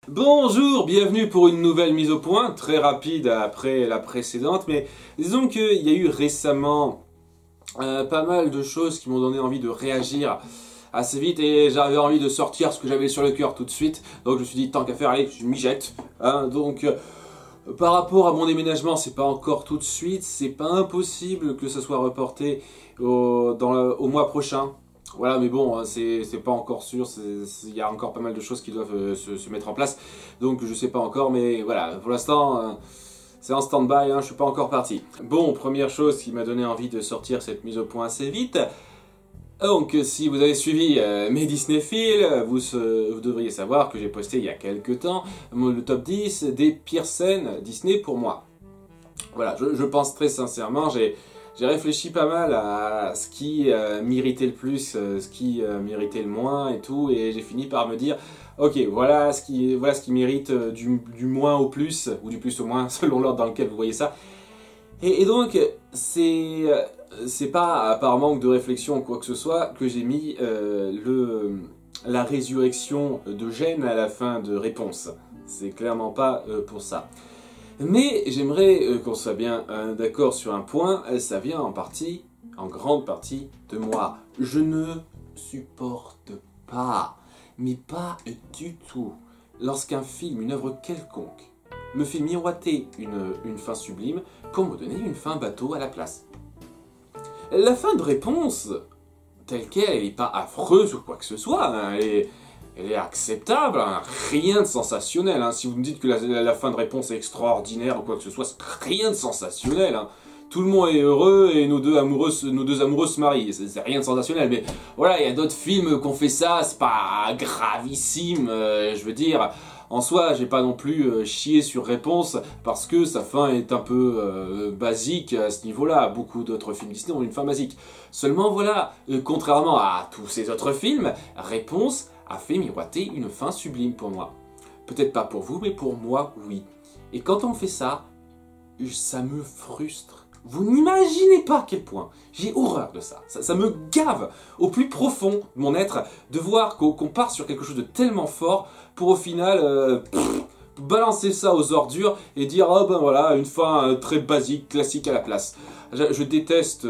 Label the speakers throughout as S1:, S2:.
S1: Bonjour, bienvenue pour une nouvelle mise au point, très rapide après la précédente, mais disons qu'il y a eu récemment pas mal de choses qui m'ont donné envie de réagir assez vite et j'avais envie de sortir ce que j'avais sur le cœur tout de suite, donc je me suis dit tant qu'à faire, allez, je m'y jette. Par rapport à mon déménagement, c'est pas encore tout de suite, c'est pas impossible que ça soit reporté au mois prochain. Voilà, mais bon, c'est pas encore sûr, il y a encore pas mal de choses qui doivent se mettre en place, donc je sais pas encore, mais voilà, pour l'instant, c'est en stand-by, hein, je suis pas encore parti. Bon, première chose qui m'a donné envie de sortir cette mise au point assez vite, donc si vous avez suivi mes Disneyfiles, vous devriez savoir que j'ai posté il y a quelques temps le top 10 des pires scènes Disney pour moi. Voilà, je pense très sincèrement, j'ai réfléchi pas mal à ce qui m'irritait le plus, ce qui m'irritait le moins et tout, et j'ai fini par me dire, ok, voilà ce qui m'irrite du moins au plus, ou du plus au moins, selon l'ordre dans lequel vous voyez ça. Et donc, c'est pas par manque de réflexion ou quoi que ce soit que j'ai mis la résurrection de Gênes à la fin de Réponse. C'est clairement pas pour ça. Mais j'aimerais qu'on soit bien d'accord sur un point, ça vient en grande partie de moi. Je ne supporte pas, mais pas du tout, lorsqu'un film, une œuvre quelconque, me fait miroiter une fin sublime pour me donner une fin bateau à la place. La fin de Réponse, telle qu'elle, elle n'est pas affreuse ou quoi que ce soit, hein, elle est acceptable, hein, rien de sensationnel. Hein. Si vous me dites que la fin de Réponse est extraordinaire ou quoi que ce soit, c'est rien de sensationnel. Hein. Tout le monde est heureux et nos deux amoureux se marient. C'est rien de sensationnel. Mais voilà, il y a d'autres films qui ont fait ça, c'est pas gravissime. Je veux dire, en soi, j'ai pas non plus chié sur Réponse parce que sa fin est un peu basique à ce niveau-là. Beaucoup d'autres films Disney ont une fin basique. Seulement voilà, contrairement à tous ces autres films, Réponse a fait miroiter une fin sublime pour moi. Peut-être pas pour vous, mais pour moi, oui. Et quand on fait ça, ça me frustre. Vous n'imaginez pas à quel point j'ai horreur de ça. Ça me gave au plus profond de mon être de voir qu'on part sur quelque chose de tellement fort pour au final balancer ça aux ordures et dire « Oh ben voilà, une fin très basique, classique à la place ». Je déteste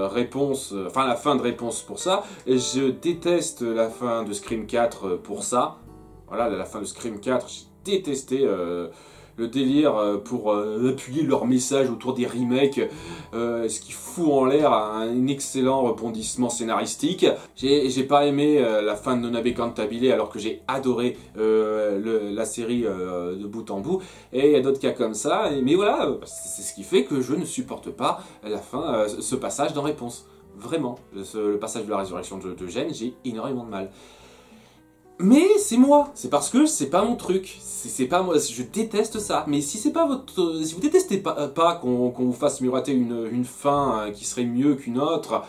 S1: la fin de Réponse pour ça, et je déteste la fin de Scream 4 pour ça. Voilà, la fin de Scream 4, j'ai détesté le délire pour appuyer leur message autour des remakes, ce qui fout en l'air un excellent rebondissement scénaristique. J'ai pas aimé la fin de Nonabe Cantabile alors que j'ai adoré la série de bout en bout, et il y a d'autres cas comme ça, mais voilà, c'est ce qui fait que je ne supporte pas la fin, ce passage dans Réponse. Vraiment, le passage de la résurrection de Gênes, j'ai énormément de mal. Mais c'est moi, c'est parce que c'est pas mon truc, c'est pas moi, je déteste ça. Mais si c'est pas si vous détestez pas qu'on vous fasse miroiter une fin qui serait mieux qu'une autre,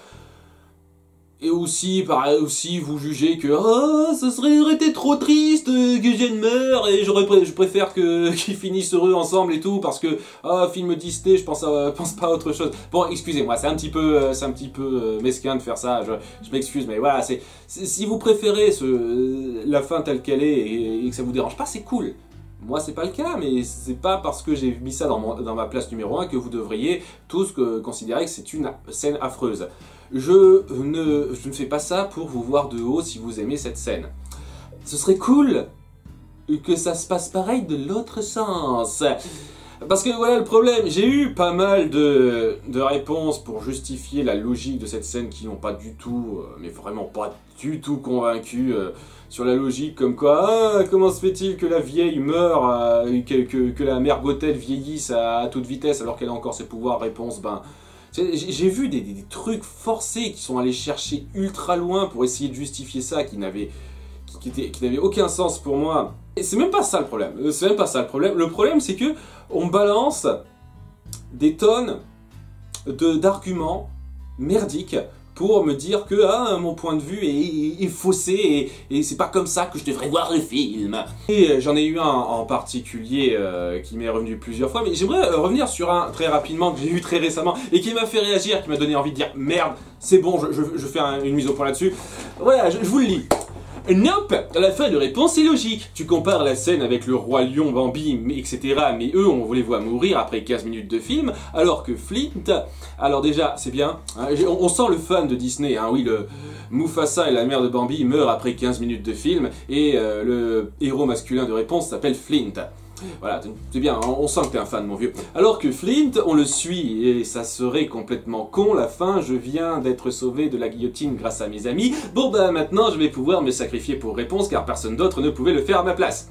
S1: et aussi, vous jugez que oh, ça aurait été trop triste que Gênes meure et je préfère qu'ils finissent heureux ensemble et tout parce que film Disney, je pense pas à autre chose. Bon, excusez-moi, c'est un petit peu mesquin de faire ça. Je m'excuse, mais voilà, si vous préférez la fin telle qu'elle est et que ça vous dérange pas, c'est cool. Moi, c'est pas le cas, mais c'est pas parce que j'ai mis ça dans ma place numéro 1 que vous devriez tous considérer que c'est une scène affreuse. Je ne fais pas ça pour vous voir de haut si vous aimez cette scène. Ce serait cool que ça se passe pareil de l'autre sens. Parce que voilà le problème, j'ai eu pas mal de réponses pour justifier la logique de cette scène qui n'ont pas du tout, mais vraiment pas du tout convaincu sur la logique, comme quoi, comment se fait-il que la vieille meure, que la mère Gothel vieillisse à toute vitesse alors qu'elle a encore ses pouvoirs, Réponse, ben... J'ai vu des trucs forcés qui sont allés chercher ultra loin pour essayer de justifier ça, qui n'avaient aucun sens pour moi. Et c'est même pas ça le problème. C'est même pas ça le problème. Le problème, c'est que on balance des tonnes d'arguments merdiques pour me dire que mon point de vue est faussé et c'est pas comme ça que je devrais voir le film. Et j'en ai eu un en particulier qui m'est revenu plusieurs fois, mais j'aimerais revenir sur un très rapidement que j'ai eu très récemment et qui m'a fait réagir, qui m'a donné envie de dire merde, c'est bon, je fais une mise au point là-dessus. Voilà, je vous le lis. Nope, la fin de réponse est logique. Tu compares la scène avec le roi lion, Bambi, etc. Mais eux, on les voit mourir après 15 minutes de film, alors que Flint... Alors déjà, c'est bien, hein, on sent le fan de Disney, hein, oui, le Mufasa et la mère de Bambi meurent après 15 minutes de film, et le héros masculin de réponse s'appelle Flint. Voilà, c'est bien, on sent que t'es un fan, mon vieux. Alors que Flint, on le suit, et ça serait complètement con, la fin, je viens d'être sauvé de la guillotine grâce à mes amis, bon bah maintenant je vais pouvoir me sacrifier pour réponse, car personne d'autre ne pouvait le faire à ma place.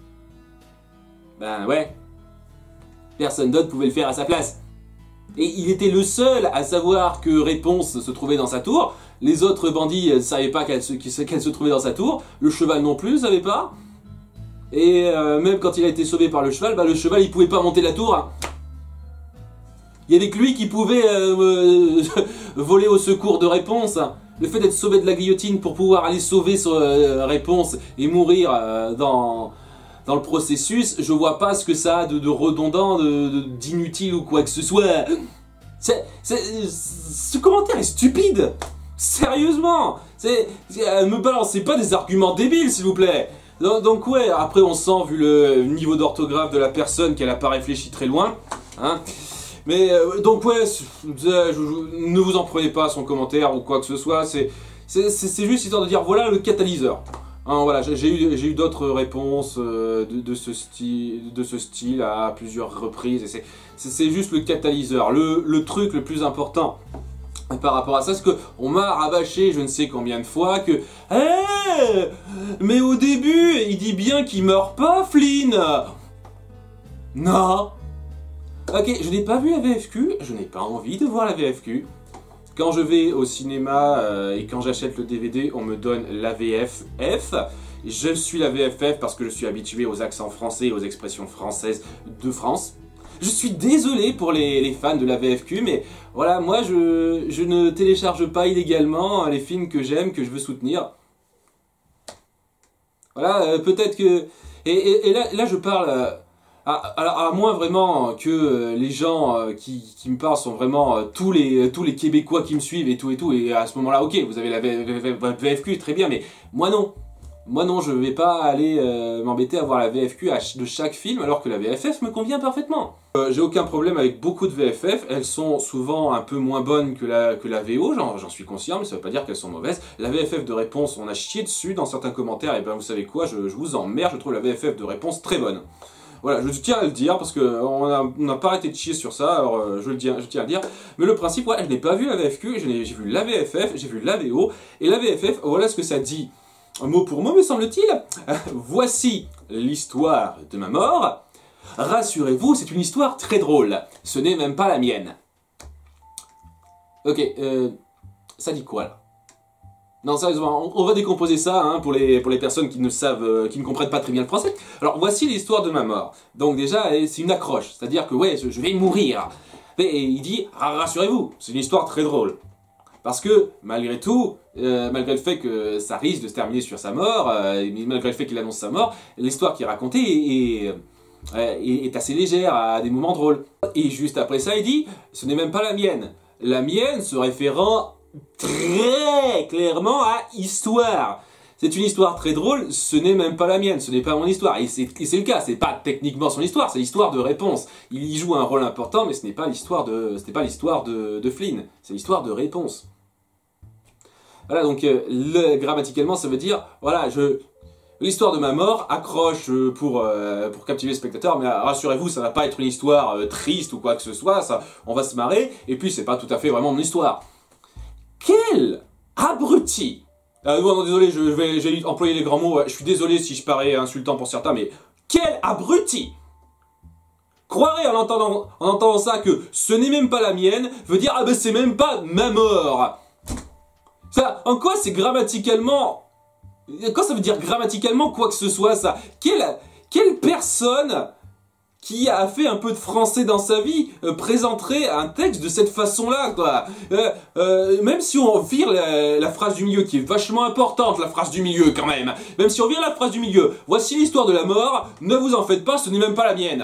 S1: Ben ouais, personne d'autre pouvait le faire à sa place. Et il était le seul à savoir que Réponse se trouvait dans sa tour, les autres bandits ne savaient pas qu'elle se trouvait dans sa tour, le cheval non plus ne savait pas. Et même quand il a été sauvé par le cheval, bah le cheval il pouvait pas monter la tour. Hein. Il y avait que lui qui pouvait voler au secours de Réponse. Le fait d'être sauvé de la guillotine pour pouvoir aller sauver Réponse et mourir dans le processus, je vois pas ce que ça a de redondant, d'inutile ou quoi que ce soit. Ce commentaire est stupide. Sérieusement. Me balancez pas des arguments débiles s'il vous plaît. Donc ouais, après on sent, vu le niveau d'orthographe de la personne, qu'elle a pas réfléchi très loin. Hein. Mais donc ouais, ne vous en prenez pas à son commentaire ou quoi que ce soit. C'est juste histoire de dire voilà le catalyseur. Hein, voilà, j'ai eu d'autres réponses de ce style à plusieurs reprises. C'est juste le catalyseur. Le truc le plus important par rapport à ça, c'est qu'on m'a rabâché je ne sais combien de fois que mais au début, il dit bien qu'il meurt pas, Flynn. Non. Ok, je n'ai pas vu la VFQ, je n'ai pas envie de voir la VFQ. Quand je vais au cinéma et quand j'achète le DVD, on me donne la VFF. Je suis la VFF parce que je suis habitué aux accents français et aux expressions françaises de France. Je suis désolé pour les fans de la VFQ, mais voilà, moi je ne télécharge pas illégalement les films que j'aime, que je veux soutenir. Voilà, peut-être que... Et là je parle... à moins vraiment que les gens qui me parlent sont vraiment tous les Québécois qui me suivent et tout, et à ce moment-là, ok, vous avez la VFQ, très bien, mais moi non. Moi non, je vais pas aller m'embêter à voir la VFQ de chaque film alors que la VFF me convient parfaitement. J'ai aucun problème avec beaucoup de VFF, elles sont souvent un peu moins bonnes que la VO, j'en suis conscient, mais ça veut pas dire qu'elles sont mauvaises. La VFF de réponse, on a chié dessus dans certains commentaires, et ben vous savez quoi, je vous emmerde, je trouve la VFF de réponse très bonne. Voilà, je tiens à le dire parce qu'on n'a pas arrêté de chier sur ça, alors je tiens à le dire. Mais le principe, ouais, je n'ai pas vu la VFQ, j'ai vu la VFF, j'ai vu la VO, et la VFF, voilà ce que ça dit. Mot pour mot, me semble-t-il. Voici l'histoire de ma mort. Rassurez-vous, c'est une histoire très drôle. Ce n'est même pas la mienne. Ok, ça dit quoi là? Non, sérieusement, on va décomposer ça hein, pour les personnes qui ne comprennent pas très bien le français. Alors, voici l'histoire de ma mort. Donc déjà, c'est une accroche, c'est-à-dire que ouais, je vais mourir. Et il dit, rassurez-vous, c'est une histoire très drôle. Parce que, malgré tout, malgré le fait que ça risque de se terminer sur sa mort, malgré le fait qu'il annonce sa mort, l'histoire qui est racontée est assez légère, à des moments drôles. Et juste après ça, il dit, ce n'est même pas la mienne. La mienne se référant très clairement à histoire. C'est une histoire très drôle, ce n'est même pas la mienne, ce n'est pas mon histoire. Et c'est le cas, c'est pas techniquement son histoire, c'est l'histoire de Réponse. Il y joue un rôle important, mais ce n'est pas l'histoire de Flynn, c'est l'histoire de Réponse. Voilà, donc grammaticalement, ça veut dire, voilà, l'histoire de ma mort accroche pour captiver le spectateur, mais rassurez-vous, ça va pas être une histoire triste ou quoi que ce soit, ça, on va se marrer, et puis c'est pas tout à fait vraiment mon histoire. Quel abruti! Non, désolé, j'ai employé les grands mots, je suis désolé si je parais insultant pour certains, mais quel abruti! Croirait en entendant ça que ce n'est même pas la mienne, veut dire ah ben c'est même pas ma mort. Ça, en quoi c'est grammaticalement... Quoi ça veut dire grammaticalement quoi que ce soit ça? Quelle personne qui a fait un peu de français dans sa vie présenterait un texte de cette façon-là, quoi. Même si on vire la phrase du milieu, qui est vachement importante, la phrase du milieu, quand même. Même si on vire la phrase du milieu, voici l'histoire de la mort, ne vous en faites pas, ce n'est même pas la mienne.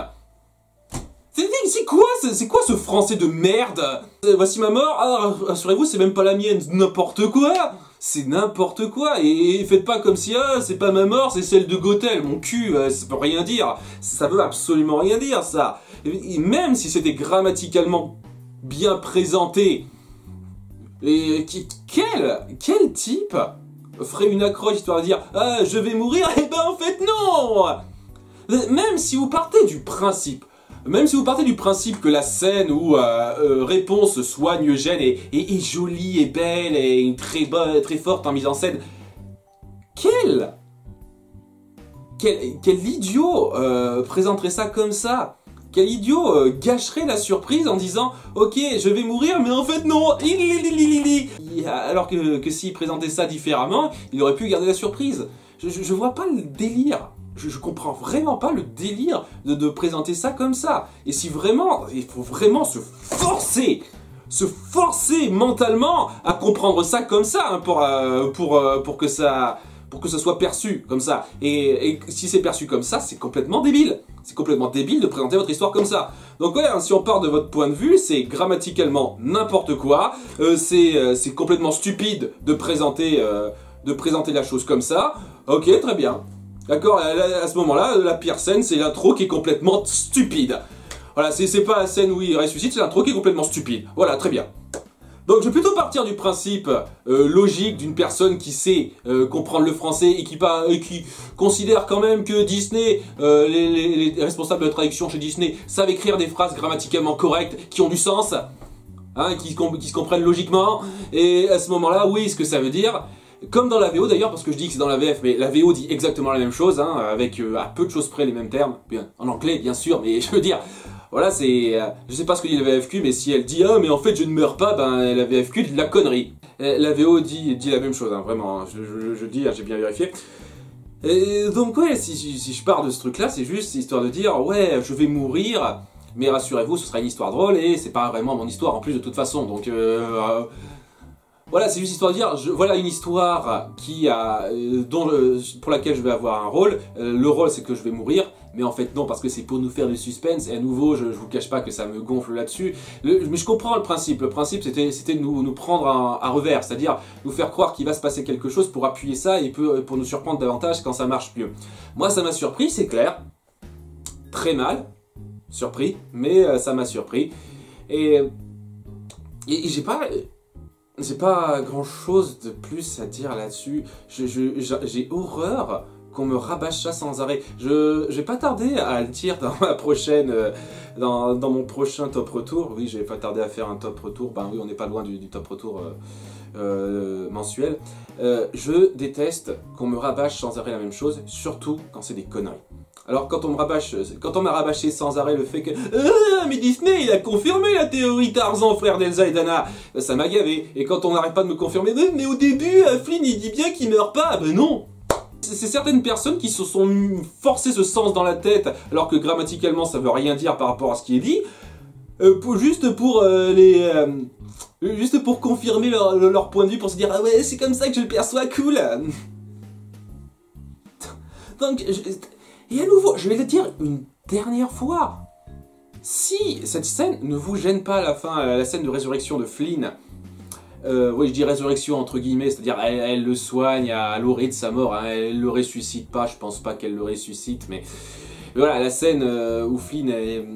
S1: C'est quoi ce français de merde? Voici ma mort, ah, rassurez-vous, c'est même pas la mienne, n'importe quoi. C'est n'importe quoi, et faites pas comme si c'est pas ma mort, c'est celle de Gothel, mon cul, ça peut rien dire, ça veut absolument rien dire ça. Et même si c'était grammaticalement bien présenté, et quel type ferait une accroche histoire de dire ah je vais mourir, et ben en fait non. Même si vous partez du principe que la scène où Réponse soigne Eugène est jolie et belle et très forte en mise en scène, quel idiot présenterait ça comme ça? Quel idiot gâcherait la surprise en disant ok je vais mourir mais en fait non. Alors que s'il présentait ça différemment, il aurait pu garder la surprise. Je vois pas le délire. Je comprends vraiment pas le délire de présenter ça comme ça. Et si vraiment, il faut vraiment se forcer mentalement à comprendre ça comme ça hein, pour que ça soit perçu comme ça. Et si c'est perçu comme ça, c'est complètement débile. C'est complètement débile de présenter votre histoire comme ça. Donc ouais, hein, si on part de votre point de vue, c'est grammaticalement n'importe quoi. C'est complètement stupide de présenter la chose comme ça. Ok, très bien. D'accord, à ce moment-là, la pire scène, c'est l'intro qui est complètement stupide. Voilà, c'est pas la scène où il ressuscite, c'est l'intro qui est complètement stupide. Voilà, très bien. Donc je vais plutôt partir du principe logique d'une personne qui sait comprendre le français et qui considère quand même que Disney, les responsables de la traduction chez Disney, savent écrire des phrases grammaticalement correctes, qui ont du sens, hein, qui se comprennent logiquement. Et à ce moment-là, oui, ce que ça veut dire... Comme dans la VO d'ailleurs, parce que je dis que c'est dans la VF, mais la VO dit exactement la même chose, hein, avec à peu de choses près les mêmes termes, bien, en anglais bien sûr, mais je veux dire, voilà, c'est... je sais pas ce que dit la VFQ, mais si elle dit « Ah, mais en fait je ne meurs pas », ben la VFQ dit de la connerie. La VO dit la même chose, hein, vraiment, je dis, j'ai bien vérifié. Et donc ouais, si je pars de ce truc-là, c'est juste histoire de dire « Ouais, je vais mourir », mais rassurez-vous, ce sera une histoire drôle, et c'est pas vraiment mon histoire en plus de toute façon, donc... Voilà, c'est juste histoire de dire, voilà une histoire pour laquelle je vais avoir un rôle. Le rôle, c'est que je vais mourir, mais en fait non, parce que c'est pour nous faire du suspense. Et à nouveau, je vous cache pas que ça me gonfle là-dessus. Mais je comprends le principe. Le principe, c'était de nous prendre à revers, c'est-à-dire nous faire croire qu'il va se passer quelque chose pour appuyer ça et pour nous surprendre davantage quand ça marche mieux. Moi, ça m'a surpris, c'est clair. Très mal, surpris, mais ça m'a surpris. Et j'ai pas grand chose de plus à dire là-dessus. J'ai horreur qu'on me rabâche ça sans arrêt. Je vais pas tarder à le dire dans ma prochaine, dans mon prochain top retour. Oui, je vais pas tarder à faire un top retour. Ben oui, on n'est pas loin du top retour mensuel. Je déteste qu'on me rabâche sans arrêt la même chose, surtout quand c'est des conneries. Alors quand on m'a rabâché sans arrêt le fait que mais Disney il a confirmé la théorie Tarzan frère d'Elsa et d'Anna, ça m'a gavé. Et quand on n'arrête pas de me confirmer mais au début Flynn il dit bien qu'il meurt pas, ben non. C'est certaines personnes qui se sont forcées ce sens dans la tête alors que grammaticalement ça veut rien dire par rapport à ce qui est dit, juste pour confirmer leur point de vue, pour se dire ah ouais c'est comme ça que je le perçois, cool. Donc et à nouveau, je vais le dire une dernière fois. Si cette scène ne vous gêne pas à la fin, la scène de résurrection de Flynn, oui je dis résurrection entre guillemets, c'est-à-dire elle le soigne à l'orée de sa mort, hein, elle le ressuscite pas, je pense pas qu'elle le ressuscite, mais voilà, la scène où Flynn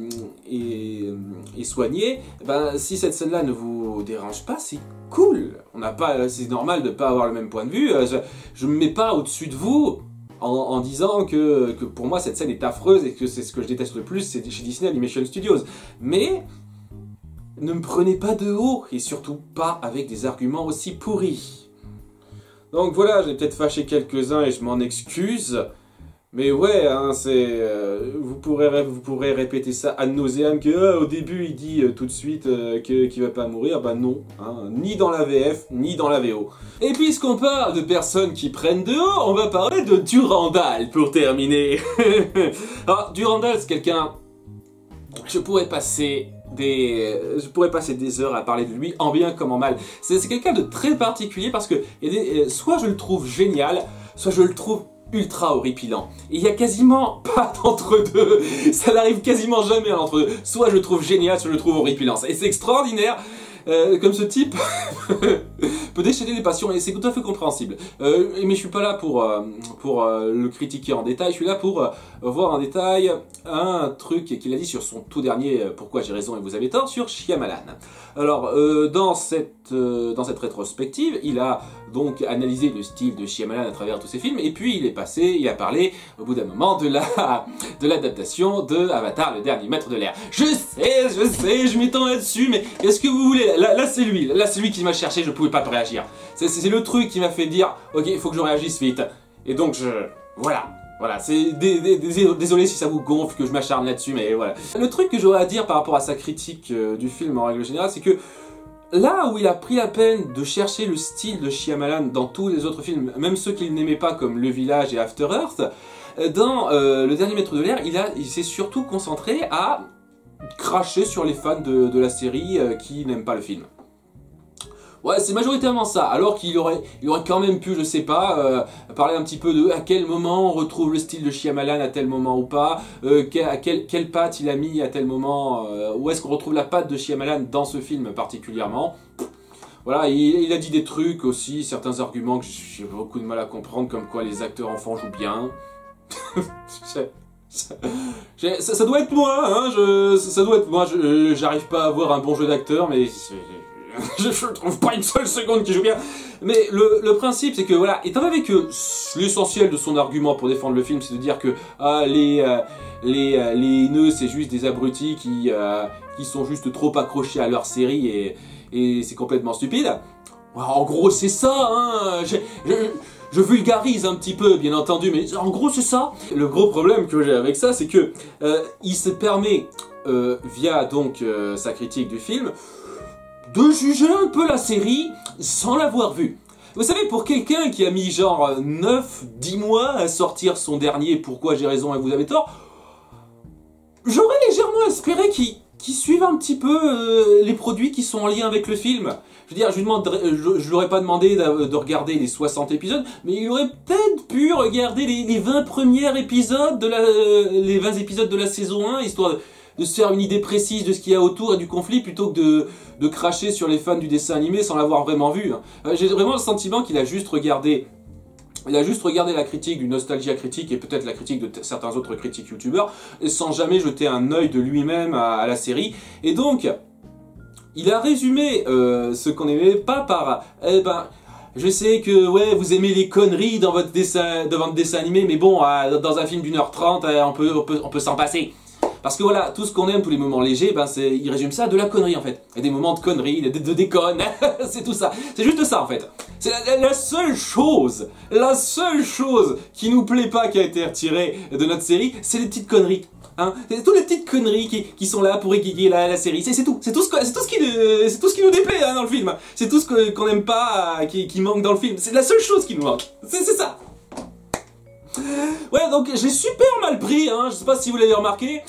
S1: est soigné, ben, si cette scène-là ne vous dérange pas, c'est cool. C'est normal de ne pas avoir le même point de vue, je me mets pas au-dessus de vous, en disant que pour moi cette scène est affreuse et que c'est ce que je déteste le plus, c'est chez Disney Animation Studios. Mais ne me prenez pas de haut et surtout pas avec des arguments aussi pourris. Donc voilà, j'ai peut-être fâché quelques-uns et je m'en excuse. Mais ouais, hein, vous pourrez répéter ça ad nauseam que au début il dit tout de suite qu'il va pas mourir, bah non, hein, ni dans la VF, ni dans la VO. Et puisqu'on parle de personnes qui prennent de haut, on va parler de Durandal pour terminer. Alors Durandal c'est quelqu'un, je pourrais passer des heures à parler de lui, en bien comme en mal. C'est quelqu'un de très particulier parce que soit je le trouve génial, soit je le trouve ultra horripilant. Et il y a quasiment pas d'entre-deux. Ça n'arrive quasiment jamais à l'entre-deux. Soit je le trouve génial, soit je le trouve horripilant. Et c'est extraordinaire. comme ce type peut déchaîner les passions, et c'est tout à fait compréhensible. Mais je suis pas là pour le critiquer en détail, je suis là pour voir en détail un truc qu'il a dit sur son tout dernier Pourquoi j'ai raison et vous avez tort, sur Shyamalan. Alors, dans cette rétrospective, il a donc analysé le style de Shyamalan à travers tous ses films, et puis il a parlé au bout d'un moment de l'adaptation de Avatar, le dernier maître de l'air. Je sais, je m'étends là-dessus, mais qu'est-ce que vous voulez? Là c'est lui qui m'a cherché, je pouvais pas réagir. C'est le truc qui m'a fait dire, ok, il faut que je réagisse vite. Et donc voilà, c'est désolé si ça vous gonfle que je m'acharne là-dessus, mais voilà. Le truc que j'aurais à dire par rapport à sa critique du film en règle générale, c'est que là où il a pris la peine de chercher le style de Shyamalan dans tous les autres films, même ceux qu'il n'aimait pas comme Le Village et After Earth, dans Le Dernier Maître de l'air, il s'est surtout concentré à cracher sur les fans de la série qui n'aiment pas le film. Ouais, c'est majoritairement ça, alors qu'il aurait quand même pu, je sais pas, parler un petit peu de à quel moment on retrouve le style de Shyamalan à tel moment ou pas, quelle patte il a mis à tel moment, où est-ce qu'on retrouve la patte de Shyamalan dans ce film particulièrement. Voilà, il a dit des trucs aussi, certains arguments que j'ai beaucoup de mal à comprendre, comme quoi les acteurs enfants jouent bien. Ça doit être moi, hein, ça doit être moi, j'arrive pas à avoir un bon jeu d'acteur, mais... je trouve pas une seule seconde qui joue bien. Mais le principe, c'est que voilà, étant donné que l'essentiel de son argument pour défendre le film, c'est de dire que les haineux, c'est juste des abrutis qui sont juste trop accrochés à leur série et c'est complètement stupide. En gros, c'est ça, hein. Je vulgarise un petit peu, bien entendu, mais en gros, c'est ça. Le gros problème que j'ai avec ça, c'est que il se permet, via donc sa critique du film, de juger un peu la série sans l'avoir vue. Vous savez, pour quelqu'un qui a mis genre 9-10 mois à sortir son dernier Pourquoi j'ai raison et vous avez tort, j'aurais légèrement espéré qu'il suive un petit peu les produits qui sont en lien avec le film. Je veux dire, je lui aurais pas demandé de regarder les 60 épisodes, mais il aurait peut-être pu regarder les 20 premiers épisodes les 20 épisodes de la saison 1, histoire de se faire une idée précise de ce qu'il y a autour et du conflit, plutôt que de cracher sur les fans du dessin animé sans l'avoir vraiment vu. J'ai vraiment le sentiment qu'il a juste regardé la critique du Nostalgia Critique et peut-être la critique de certains autres critiques youtubeurs, sans jamais jeter un œil de lui-même à la série. Et donc, il a résumé ce qu'on n'aimait pas par... je sais que ouais, vous aimez les conneries dans votre dessin animé, mais bon, dans un film d'1h30, on peut s'en passer. Parce que voilà, tout ce qu'on aime, tous les moments légers, il résume ça à de la connerie en fait. Il y a des moments de conneries, de déconne, c'est tout ça. C'est juste ça en fait. C'est la seule chose qui nous plaît pas, qui a été retirée de notre série, c'est les petites conneries. Hein, toutes les petites conneries qui sont là pour égayer la série, c'est tout. C'est tout ce qui nous déplaît hein, dans le film. C'est tout ce qu'on n'aime pas, qui manque dans le film. C'est la seule chose qui nous manque. C'est ça. Ouais, donc j'ai super mal pris, hein, je sais pas si vous l'avez remarqué,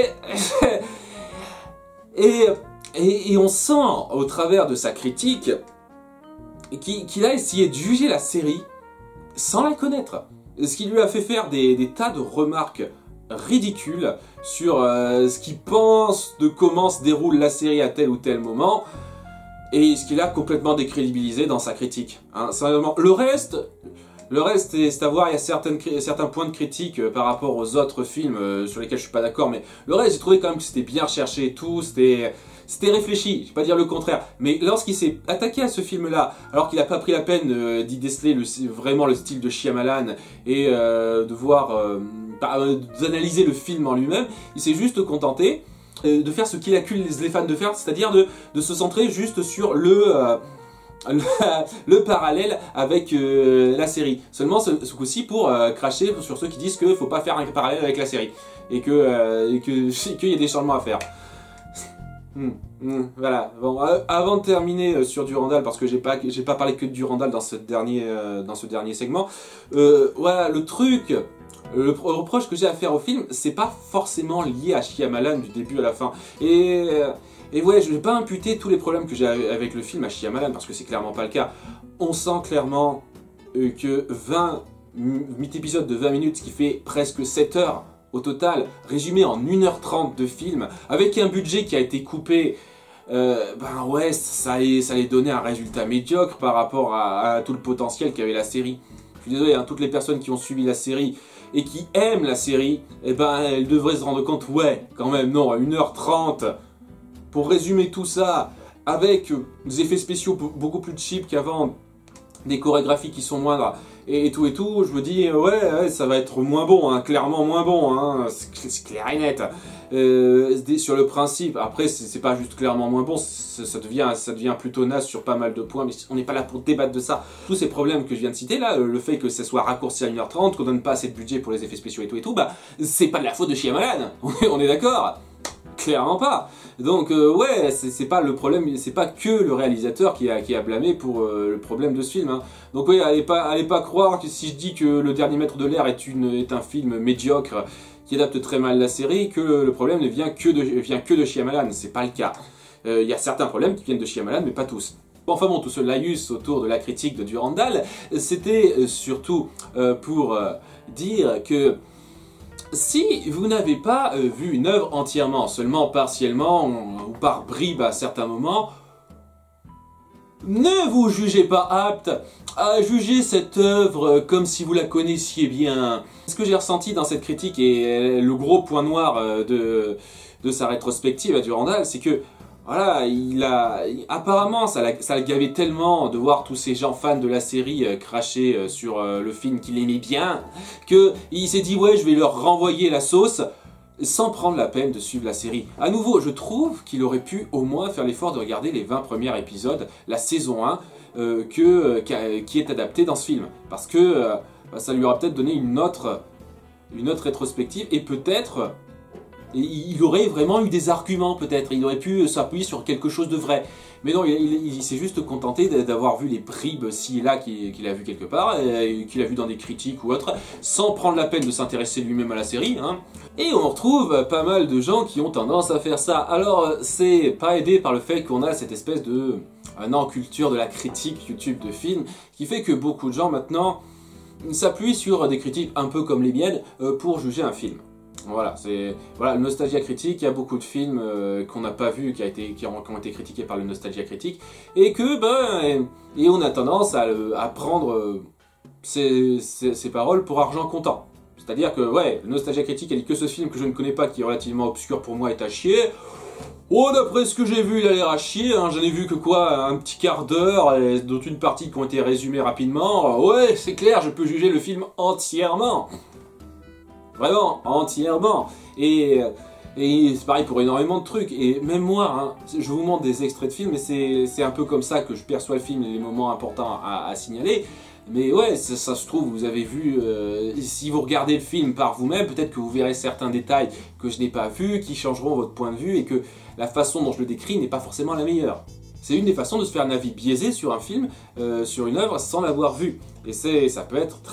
S1: et on sent au travers de sa critique qu'il a essayé de juger la série sans la connaître. Ce qui lui a fait faire des tas de remarques ridicules sur ce qu'il pense de comment se déroule la série à tel ou tel moment, et ce qu'il a complètement décrédibilisé dans sa critique. Hein, le reste, c'est à voir, il y a certains points de critique par rapport aux autres films sur lesquels je suis pas d'accord, mais le reste, j'ai trouvé quand même que c'était bien recherché et tout, c'était réfléchi, je vais pas dire le contraire, mais lorsqu'il s'est attaqué à ce film-là, alors qu'il a pas pris la peine d'y déceler vraiment le style de Shyamalan et d'analyser le film en lui-même, il s'est juste contenté de faire ce qu'il accuse les fans de faire, c'est-à-dire de se centrer juste sur le parallèle avec la série. Seulement ce coup-ci pour cracher sur ceux qui disent qu'il faut pas faire un parallèle avec la série et qu'il y a des changements à faire. Voilà. Bon, avant de terminer sur Durandal, parce que j'ai pas parlé que de Durandal dans ce dernier segment. Voilà, le reproche que j'ai à faire au film, c'est pas forcément lié à Shyamalan du début à la fin. Et ouais, je vais pas imputer tous les problèmes que j'ai avec le film à Shyamalan, parce que c'est clairement pas le cas. On sent clairement que 8 épisodes de 20 minutes, ce qui fait presque 7 heures au total, résumé en 1h30 de film, avec un budget qui a été coupé ben ouais, ça allait donner un résultat médiocre par rapport à tout le potentiel qu'avait la série. Je suis désolé, hein, toutes les personnes qui ont suivi la série et qui aiment la série, eh ben elles devraient se rendre compte, ouais, quand même, non, à 1h30, pour résumer tout ça, avec des effets spéciaux beaucoup plus cheap qu'avant, des chorégraphies qui sont moindres, et tout, je me dis, ouais, ça va être moins bon, hein, clairement moins bon, hein, c'est clair et net. Sur le principe, après, c'est pas juste clairement moins bon, ça devient plutôt naze sur pas mal de points, mais on n'est pas là pour débattre de ça. Tous ces problèmes que je viens de citer, là, le fait que ça soit raccourci à 1h30, qu'on donne pas assez de budget pour les effets spéciaux et tout, bah, c'est pas de la faute de Shyamalan, on est d'accord? Clairement pas. Donc ouais, c'est pas le problème, c'est pas que le réalisateur qui a blâmé pour le problème de ce film. Hein. Donc oui, allez pas croire que si je dis que Le Dernier Maître de l'Air est un film médiocre qui adapte très mal la série, que le problème ne vient que de Shyamalan. C'est pas le cas. Il y a certains problèmes qui viennent de Shyamalan, mais pas tous. Enfin bon, tout ce laïus autour de la critique de Durandal, c'était surtout pour dire que si vous n'avez pas vu une œuvre entièrement, seulement partiellement ou par bribes à certains moments, ne vous jugez pas apte à juger cette œuvre comme si vous la connaissiez bien. Ce que j'ai ressenti dans cette critique et le gros point noir de sa rétrospective à Durandal, c'est que voilà, apparemment ça le gavait tellement de voir tous ces gens fans de la série cracher sur le film qu'il aimait bien, qu'il s'est dit ouais, je vais leur renvoyer la sauce sans prendre la peine de suivre la série. À nouveau, je trouve qu'il aurait pu au moins faire l'effort de regarder les 20 premiers épisodes, la saison 1, qui est adaptée dans ce film. Parce que ça lui aura peut-être donné une autre rétrospective et peut-être il aurait vraiment eu des arguments peut-être, il aurait pu s'appuyer sur quelque chose de vrai. Mais non, il s'est juste contenté d'avoir vu les bribes ci et là qu'il a vu quelque part, qu'il a vu dans des critiques ou autre, sans prendre la peine de s'intéresser lui-même à la série. Hein. Et on retrouve pas mal de gens qui ont tendance à faire ça. Alors, c'est pas aidé par le fait qu'on a cette espèce de culture de la critique YouTube de films, qui fait que beaucoup de gens maintenant s'appuient sur des critiques un peu comme les miennes pour juger un film. Voilà, le Nostalgia Critique, il y a beaucoup de films qu'on n'a pas vus, qui ont été critiqués par le Nostalgia Critique, et que et on a tendance à prendre ces paroles pour argent comptant. C'est-à-dire que ouais, le Nostalgia Critique a dit que ce film que je ne connais pas, qui est relativement obscur pour moi, est à chier. Oh, d'après ce que j'ai vu, il a l'air à chier, hein. J'en ai vu que quoi, un petit quart d'heure, dont une partie qui ont été résumées rapidement. Ouais, c'est clair, je peux juger le film entièrement. Vraiment, entièrement. Et c'est pareil pour énormément de trucs. Et même moi, hein, je vous montre des extraits de films, et c'est un peu comme ça que je perçois le film et les moments importants à signaler. Mais ouais, ça se trouve, vous avez vu, si vous regardez le film par vous-même, peut-être que vous verrez certains détails que je n'ai pas vus, qui changeront votre point de vue, et que la façon dont je le décris n'est pas forcément la meilleure. C'est une des façons de se faire un avis biaisé sur un film, sur une œuvre, sans l'avoir vu. Et ça peut être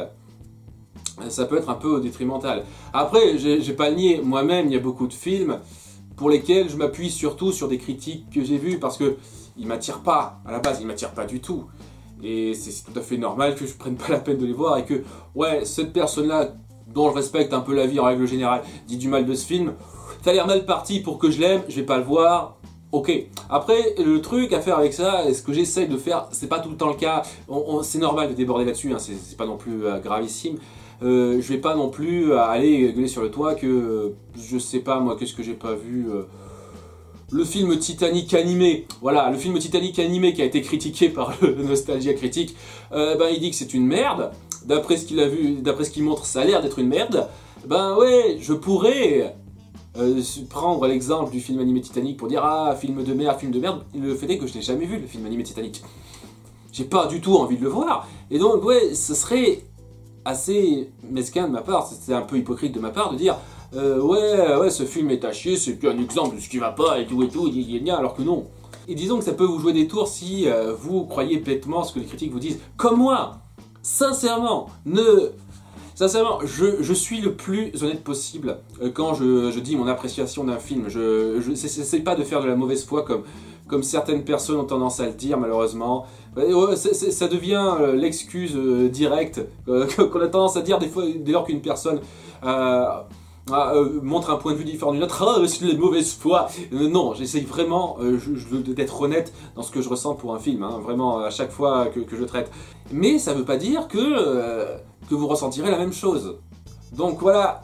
S1: ça peut être un peu détrimental. Après, j'ai pas nié, moi-même, il y a beaucoup de films pour lesquels je m'appuie surtout sur des critiques que j'ai vues, parce que ils m'attirent pas, à la base, ils m'attirent pas du tout. Et c'est tout à fait normal que je prenne pas la peine de les voir, et que, ouais, cette personne-là, dont je respecte un peu la vie en règle générale, dit du mal de ce film, ça a l'air mal parti pour que je l'aime, je vais pas le voir. Ok. Après, le truc à faire avec ça, et ce que j'essaye de faire, c'est pas tout le temps le cas, c'est normal de déborder là-dessus, hein, c'est pas non plus gravissime. Je vais pas non plus aller gueuler sur le toit que je sais pas moi, qu'est-ce que j'ai pas vu. Le film Titanic animé, voilà, le film Titanic animé qui a été critiqué par le Nostalgia Critique, il dit que c'est une merde. D'après ce qu'il a vu, d'après ce qu'il montre, ça a l'air d'être une merde. Ben ouais, je pourrais prendre l'exemple du film animé Titanic pour dire ah, film de merde. Le fait est que je n'ai jamais vu le film animé Titanic. J'ai pas du tout envie de le voir. Et donc ouais, ce serait assez mesquin de ma part, c'est un peu hypocrite de ma part de dire ouais, ce film est à chier, c'est plus un exemple de ce qui va pas et tout, alors que non. Et disons que ça peut vous jouer des tours si vous croyez bêtement ce que les critiques vous disent. Comme moi, sincèrement, je suis le plus honnête possible quand je dis mon appréciation d'un film. Je n'essaie pas de faire de la mauvaise foi comme certaines personnes ont tendance à le dire, malheureusement. Ça devient l'excuse directe qu'on a tendance à dire des fois, dès lors qu'une personne montre un point de vue différent du nôtre, ah, c'est de la mauvaise foi. Non, j'essaye vraiment d'être honnête dans ce que je ressens pour un film, hein, vraiment à chaque fois que je traite. Mais ça veut pas dire que vous ressentirez la même chose. Donc voilà,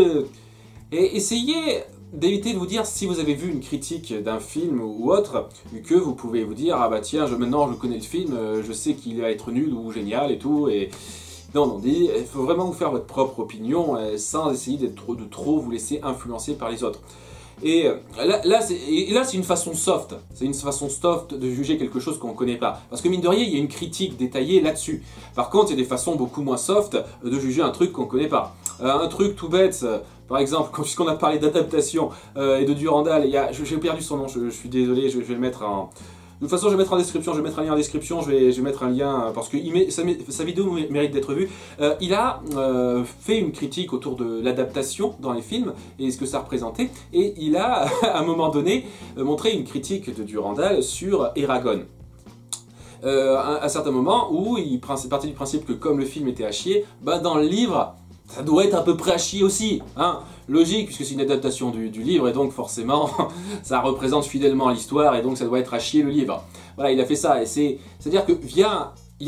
S1: et essayez d'éviter de vous dire, si vous avez vu une critique d'un film ou autre, que vous pouvez vous dire, ah bah tiens, maintenant je connais le film, je sais qu'il va être nul ou génial et tout, et... Non, il faut vraiment vous faire votre propre opinion sans essayer de trop vous laisser influencer par les autres. Et là c'est une façon soft. C'est une façon soft de juger quelque chose qu'on ne connaît pas. Parce que mine de rien, il y a une critique détaillée là-dessus. Par contre, il y a des façons beaucoup moins soft de juger un truc qu'on ne connaît pas. Un truc tout bête, par exemple, puisqu'on a parlé d'adaptation et de Durandal, j'ai perdu son nom, je suis désolé, je vais le mettre en... De toute façon, je vais mettre en description, je vais mettre un lien en description, je vais mettre un lien parce que sa vidéo mérite d'être vue. Il a fait une critique autour de l'adaptation dans les films et ce que ça représentait. Et il a, à un moment donné, montré une critique de Durandal sur Eragon. À un certain moment où il partait du principe que comme le film était à chier, bah dans le livre, ça doit être à peu près à chier aussi, hein. Logique, puisque c'est une adaptation du livre, et donc forcément, ça représente fidèlement l'histoire, et donc ça doit être à chier le livre. Voilà, il a fait ça, et c'est-à-dire que via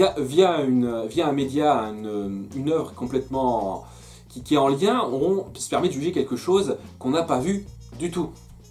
S1: un média, une œuvre complètement... qui est en lien, on se permet de juger quelque chose qu'on n'a pas vu du tout.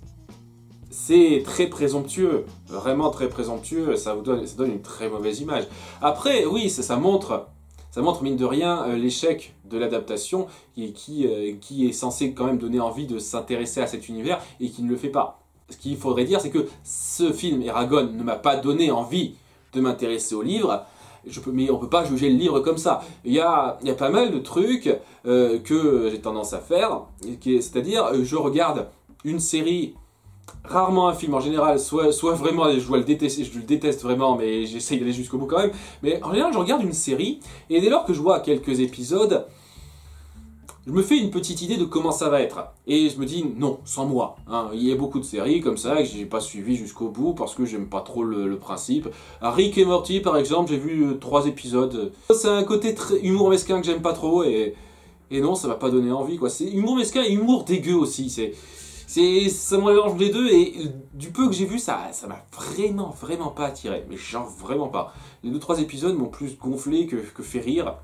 S1: C'est très présomptueux, vraiment très présomptueux, ça donne une très mauvaise image. Après, oui, ça montre mine de rien l'échec de l'adaptation qui est censé quand même donner envie de s'intéresser à cet univers et qui ne le fait pas. Ce qu'il faudrait dire, c'est que ce film, Eragon, ne m'a pas donné envie de m'intéresser au livre, mais on ne peut pas juger le livre comme ça. Il y a pas mal de trucs que j'ai tendance à faire, c'est-à-dire je regarde une série... Rarement un film en général, soit vraiment je le déteste vraiment, mais j'essaye d'aller jusqu'au bout quand même. Mais en général, je regarde une série, et dès lors que je vois quelques épisodes, je me fais une petite idée de comment ça va être. Et je me dis, non, sans moi. Hein. Il y a beaucoup de séries comme ça que j'ai pas suivi jusqu'au bout parce que j'aime pas trop le principe. Rick et Morty, par exemple, j'ai vu 3 épisodes. C'est un côté très humour mesquin que j'aime pas trop, et non, ça m'a pas donné envie, quoi. C'est humour mesquin et humour dégueu aussi, ça me mélange les deux, et du peu que j'ai vu, ça m'a vraiment pas attiré. Mais genre vraiment pas. Les 2-3 épisodes m'ont plus gonflé que fait rire.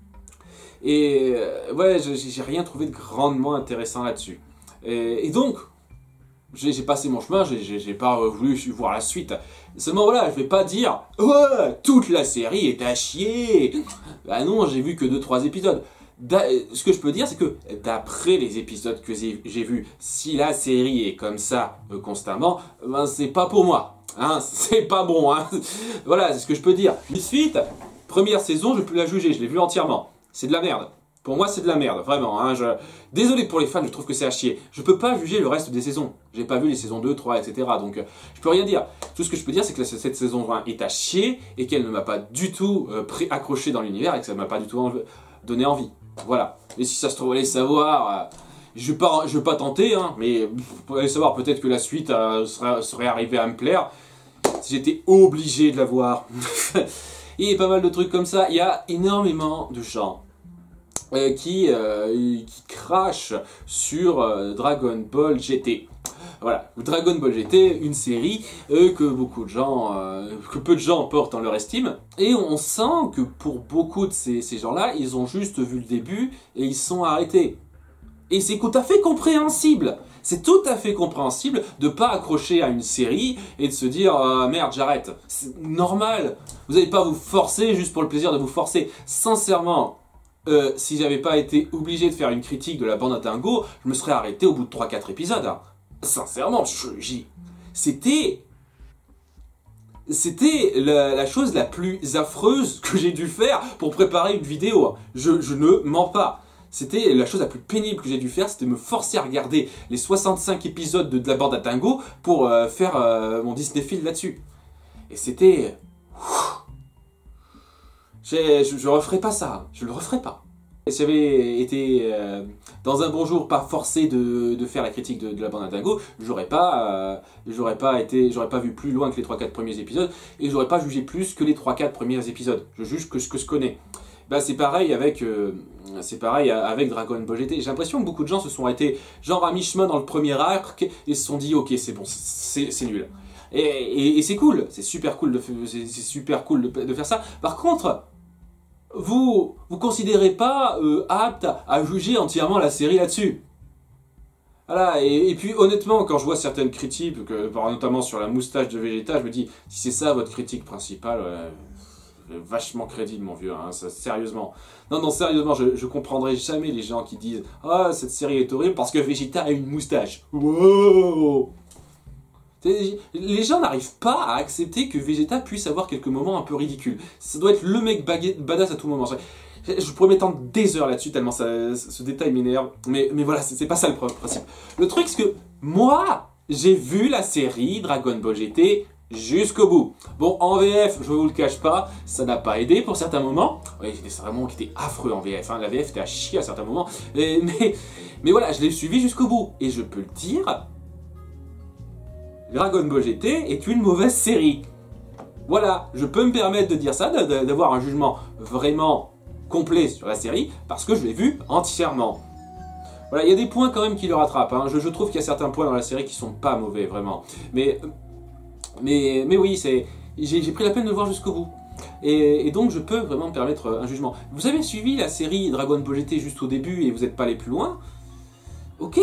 S1: Et ouais, j'ai rien trouvé de grandement intéressant là-dessus. Et donc, j'ai passé mon chemin, j'ai pas voulu voir la suite. Seulement voilà, je vais pas dire « Ouais, toute la série est à chier !» Bah non, j'ai vu que 2-3 épisodes. Ce que je peux dire, c'est que d'après les épisodes que j'ai vus, si la série est comme ça constamment, ben c'est pas pour moi. Hein, c'est pas bon. Hein. Voilà, c'est ce que je peux dire. Misfits, première saison, je peux la juger, je l'ai vue entièrement. C'est de la merde. Pour moi, c'est de la merde, vraiment. Hein, désolé pour les fans, je trouve que c'est à chier. Je peux pas juger le reste des saisons. J'ai pas vu les saisons 2, 3, etc. Donc, je peux rien dire. Tout ce que je peux dire, c'est que cette saison 1 est à chier et qu'elle ne m'a pas du tout accroché dans l'univers et que ça ne m'a pas du tout donné envie. Voilà. Et si ça se trouve, allez savoir... je vais pas tenter, hein, mais allez savoir, peut-être que la suite serait arrivée à me plaire. Si j'étais obligé de la voir. Il y a pas mal de trucs comme ça. Il y a énormément de gens qui crachent sur Dragon Ball GT. Voilà, Dragon Ball GT, une série que peu de gens portent en leur estime. Et on sent que pour beaucoup de ces gens-là, ils ont juste vu le début et ils sont arrêtés. Et c'est tout à fait compréhensible. C'est tout à fait compréhensible de pas accrocher à une série et de se dire merde, j'arrête. C'est normal. Vous n'allez pas vous forcer juste pour le plaisir de vous forcer. Sincèrement, si j'avais pas été obligé de faire une critique de la bande à Dingo, je me serais arrêté au bout de 3-4 épisodes. Hein. Sincèrement, c'était la chose la plus affreuse que j'ai dû faire pour préparer une vidéo. Je ne mens pas. C'était la chose la plus pénible que j'ai dû faire, c'était me forcer à regarder les 65 épisodes de la bande à Dingo pour faire mon Disney Film là-dessus. Et c'était... Je referai pas ça, je le referai pas. Si j'avais été dans un bon jour pas forcé de faire la critique de la bande à Dingo, j'aurais pas vu plus loin que les 3-4 premiers épisodes et j'aurais pas jugé plus que les 3-4 premiers épisodes. Je juge que ce que je connais. Bah c'est pareil avec Dragon Ball GT. J'ai l'impression que beaucoup de gens se sont arrêtés genre à mi-chemin dans le premier arc et se sont dit ok c'est bon, c'est nul. Et c'est cool, c'est super cool de faire ça. Par contre, vous considérez pas apte à juger entièrement la série là-dessus. Voilà, et puis honnêtement, quand je vois certaines critiques, notamment sur la moustache de Vegeta, je me dis, si c'est ça votre critique principale, vachement crédible mon vieux, hein, ça, sérieusement. Non, sérieusement, je comprendrai jamais les gens qui disent « Ah, cette série est horrible parce que Vegeta a une moustache. » Wow. Les gens n'arrivent pas à accepter que Vegeta puisse avoir quelques moments un peu ridicules. Ça doit être le mec badass à tout moment. Je pourrais m'étendre des heures là-dessus tellement ce détail m'énerve. Mais voilà, c'est pas ça le principe. Le truc, c'est que moi, j'ai vu la série Dragon Ball GT jusqu'au bout. Bon, en VF, je vous le cache pas, ça n'a pas aidé pour certains moments. Oui, c'est vraiment qui était affreux en VF. Hein. La VF était à chier à certains moments. Mais voilà, je l'ai suivi jusqu'au bout. Et je peux le dire, Dragon Ball GT est une mauvaise série. Voilà, je peux me permettre de dire ça, d'avoir un jugement vraiment complet sur la série, parce que je l'ai vu entièrement. Voilà, il y a des points quand même qui le rattrapent. Hein. Je trouve qu'il y a certains points dans la série qui sont pas mauvais, vraiment. Mais oui, j'ai pris la peine de le voir jusqu'au bout. Et donc je peux vraiment me permettre un jugement. Vous avez suivi la série Dragon Ball GT juste au début et vous n'êtes pas allé plus loin. Ok,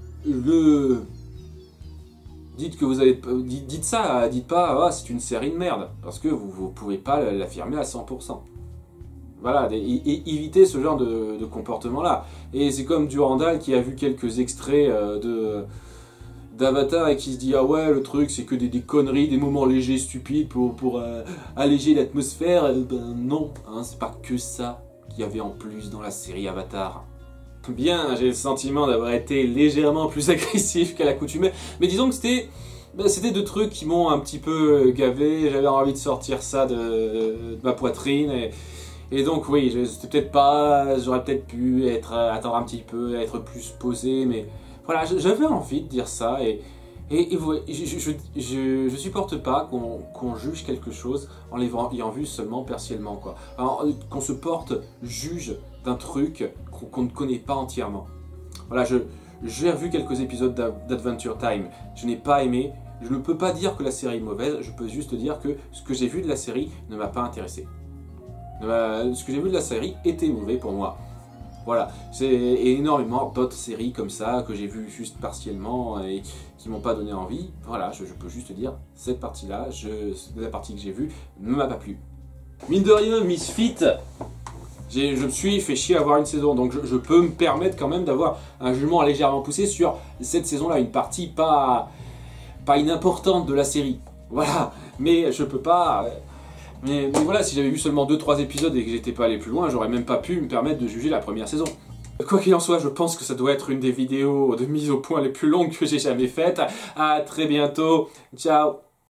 S1: dites que vous avez... Dites ça, dites pas ah, c'est une série de merde, parce que vous pouvez pas l'affirmer à 100%. Voilà, et éviter ce genre de comportement-là. Et c'est comme Durandal qui a vu quelques extraits d'Avatar et qui se dit ah ouais le truc c'est que des conneries, des moments légers stupides pour alléger l'atmosphère. Ben non, hein, c'est pas que ça qu'il y avait en plus dans la série Avatar. Bien, j'ai le sentiment d'avoir été légèrement plus agressif qu'à l'accoutumée, mais disons que c'était deux trucs qui m'ont un petit peu gavé, j'avais envie de sortir ça de ma poitrine, et donc oui, j'aurais peut-être pu attendre un petit peu, être plus posé, mais voilà, j'avais envie de dire ça, et je supporte pas qu'on juge quelque chose en l'ayant vu seulement partiellement, quoi. Qu'on se porte juge d'un truc qu'on ne connaît pas entièrement. Voilà, j'ai revu quelques épisodes d'Adventure Time, je n'ai pas aimé, je ne peux pas dire que la série est mauvaise, je peux juste dire que ce que j'ai vu de la série ne m'a pas intéressé. Ce que j'ai vu de la série était mauvais pour moi. Voilà, c'est énormément d'autres séries comme ça que j'ai vues juste partiellement et qui m'ont pas donné envie. Voilà, je peux juste dire, cette partie-là, la partie que j'ai vue, ne m'a pas plu. Mine de rien, Misfit, je me suis fait chier à avoir une saison, donc je peux me permettre quand même d'avoir un jugement légèrement poussé sur cette saison-là, une partie pas inimportante de la série. Voilà, mais je peux pas... Mais voilà, si j'avais vu seulement 2-3 épisodes et que j'étais pas allé plus loin, j'aurais même pas pu me permettre de juger la première saison. Quoi qu'il en soit, je pense que ça doit être une des vidéos de mise au point les plus longues que j'ai jamais faites. À très bientôt, ciao.